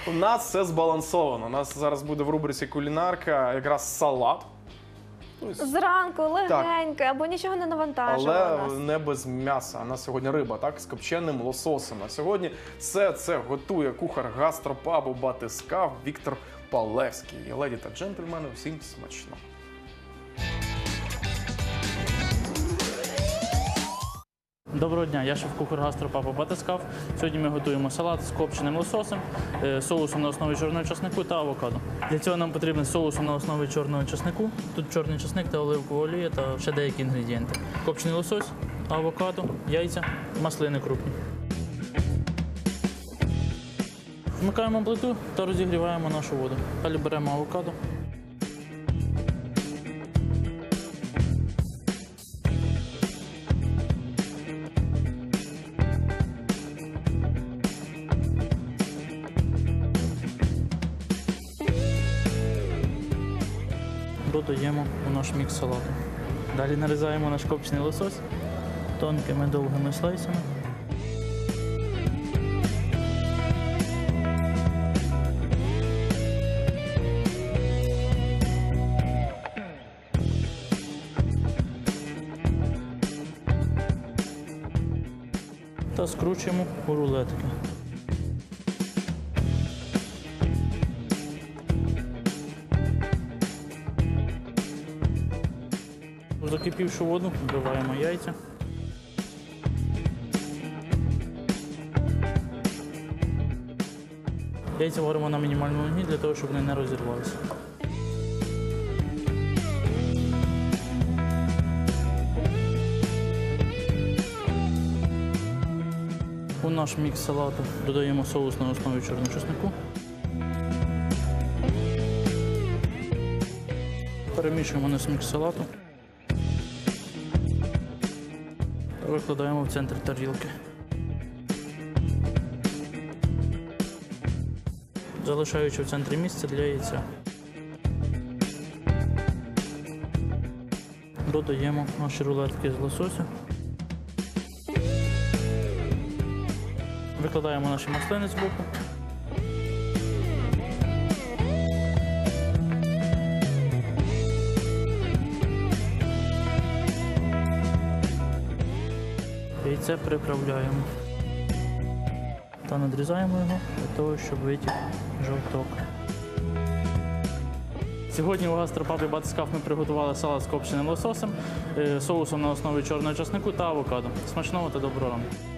У нас все збалансовано. У нас зараз буде в рубриці кулінарка якраз салат. Зранку, легенько, або нічого не навантажувало Але нас. не без м'яса. У нас сьогодні риба, так, з копченим лососем. А сьогодні все це готує кухар гастропабу «Батискаф» Віктор Палевський. І, леді та джентльмени, всім смачно. Доброго дня, я шеф-кухар гастропабу «Батискаф». Сьогодні ми готуємо салат з копченим лососем, соусом на основі чорного чеснику та авокадо. Для цього нам потрібен соус на основі чорного чеснику. Тут чорний чесник та оливкова олія та ще деякі інгредієнти. Копчений лосось, авокадо, яйця, маслини крупні. Вмикаємо плиту та розігріваємо нашу воду. Далі беремо авокадо. Додаємо у наш мікс салату. Далі нарізаємо наш копчений лосось тонкими довгими слайсами. Та скручуємо у рулетики. В закипівшу воду вбиваємо яйця. Яйця варимо на мінімальному вогні для того, щоб вони не розірвалися. У наш мікс салату додаємо соус на основі чорного чеснику. Перемішуємо наш мікс салату. Викладаємо в центр тарілки. Залишаючи в центрі місце для яйця. Додаємо наші рулетки з лосося. Викладаємо наші маслини збоку. Яйце приправляємо та надрізаємо його для того, щоб витік жовток. Сьогодні у гастропабі «Батискаф» ми приготували салат з копченим лососем, соусом на основі чорного чеснику та авокадо. Смачного та доброго ранку!